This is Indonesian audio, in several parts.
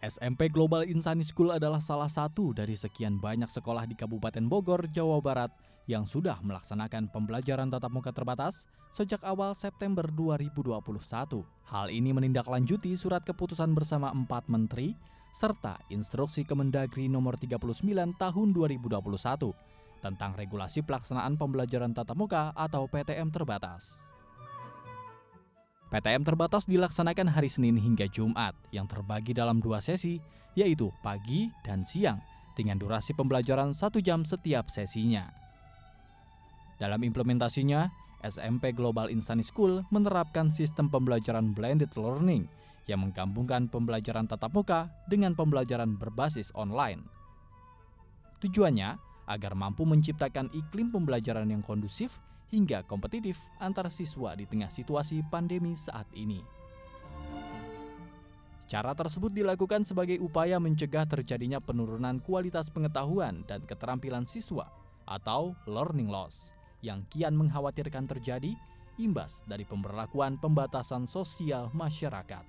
SMP Global Insani School adalah salah satu dari sekian banyak sekolah di Kabupaten Bogor, Jawa Barat yang sudah melaksanakan pembelajaran tatap muka terbatas sejak awal September 2021. Hal ini menindaklanjuti surat keputusan bersama 4 menteri serta instruksi Kemendagri nomor 39 tahun 2021 tentang regulasi pelaksanaan pembelajaran tatap muka atau PTM terbatas. PTM terbatas dilaksanakan hari Senin hingga Jumat yang terbagi dalam 2 sesi, yaitu pagi dan siang, dengan durasi pembelajaran 1 jam setiap sesinya. Dalam implementasinya, SMP Global Insani School menerapkan sistem pembelajaran blended learning yang menggabungkan pembelajaran tatap muka dengan pembelajaran berbasis online. Tujuannya agar mampu menciptakan iklim pembelajaran yang kondusif hingga kompetitif antar siswa di tengah situasi pandemi saat ini. Cara tersebut dilakukan sebagai upaya mencegah terjadinya penurunan kualitas pengetahuan dan keterampilan siswa atau learning loss yang kian mengkhawatirkan terjadi imbas dari pemberlakuan pembatasan sosial masyarakat.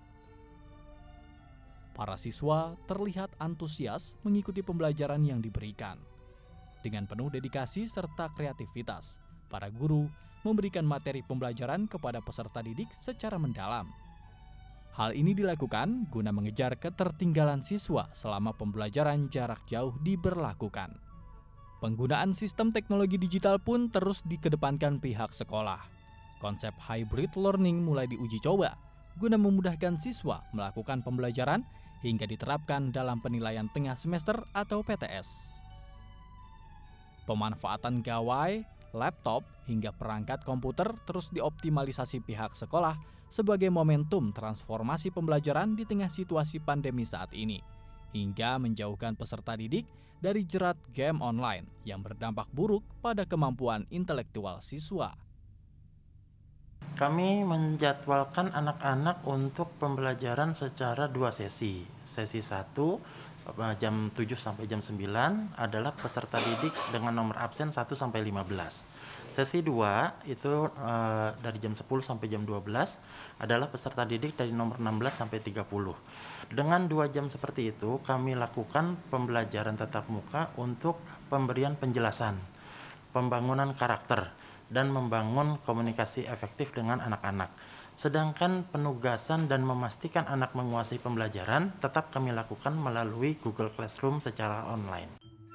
Para siswa terlihat antusias mengikuti pembelajaran yang diberikan. Dengan penuh dedikasi serta kreativitas, para guru memberikan materi pembelajaran kepada peserta didik secara mendalam. Hal ini dilakukan guna mengejar ketertinggalan siswa selama pembelajaran jarak jauh diberlakukan. Penggunaan sistem teknologi digital pun terus dikedepankan pihak sekolah. Konsep hybrid learning mulai diuji coba guna memudahkan siswa melakukan pembelajaran hingga diterapkan dalam penilaian tengah semester atau PTS. Pemanfaatan gawai, laptop, hingga perangkat komputer terus dioptimalisasi pihak sekolah sebagai momentum transformasi pembelajaran di tengah situasi pandemi saat ini, hingga menjauhkan peserta didik dari jerat game online yang berdampak buruk pada kemampuan intelektual siswa. Kami menjadwalkan anak-anak untuk pembelajaran secara 2 sesi. Sesi 1 jam 7 sampai jam 9 adalah peserta didik dengan nomor absen 1 sampai 15. Sesi 2 itu dari jam 10 sampai jam 12 adalah peserta didik dari nomor 16 sampai 30. Dengan 2 jam seperti itu kami lakukan pembelajaran tatap muka untuk pemberian penjelasan, pembangunan karakter, dan membangun komunikasi efektif dengan anak-anak. Sedangkan penugasan dan memastikan anak menguasai pembelajaran tetap kami lakukan melalui Google Classroom secara online.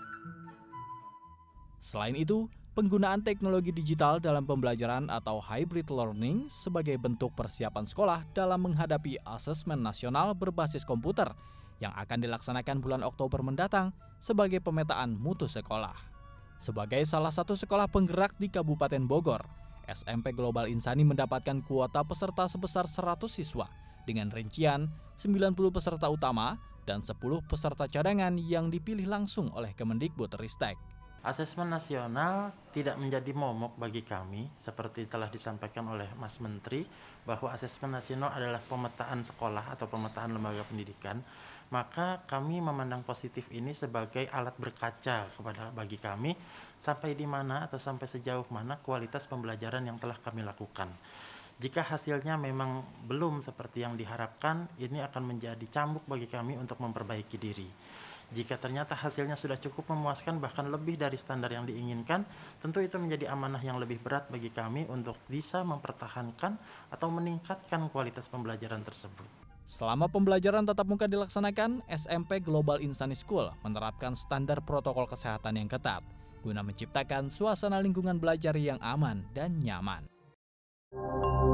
Selain itu, penggunaan teknologi digital dalam pembelajaran atau hybrid learning sebagai bentuk persiapan sekolah dalam menghadapi asesmen nasional berbasis komputer yang akan dilaksanakan bulan Oktober mendatang sebagai pemetaan mutu sekolah. Sebagai salah satu sekolah penggerak di Kabupaten Bogor, SMP Global Insani mendapatkan kuota peserta sebesar 100 siswa dengan rincian 90 peserta utama dan 10 peserta cadangan yang dipilih langsung oleh Kemendikbudristek. Asesmen nasional tidak menjadi momok bagi kami, seperti telah disampaikan oleh Mas Menteri, bahwa asesmen nasional adalah pemetaan sekolah atau pemetaan lembaga pendidikan, maka kami memandang positif ini sebagai alat berkaca bagi kami, sampai di mana atau sampai sejauh mana kualitas pembelajaran yang telah kami lakukan. Jika hasilnya memang belum seperti yang diharapkan, ini akan menjadi cambuk bagi kami untuk memperbaiki diri. Jika ternyata hasilnya sudah cukup memuaskan bahkan lebih dari standar yang diinginkan, tentu itu menjadi amanah yang lebih berat bagi kami untuk bisa mempertahankan atau meningkatkan kualitas pembelajaran tersebut. Selama pembelajaran tatap muka dilaksanakan, SMP Global Insani School menerapkan standar protokol kesehatan yang ketat guna menciptakan suasana lingkungan belajar yang aman dan nyaman.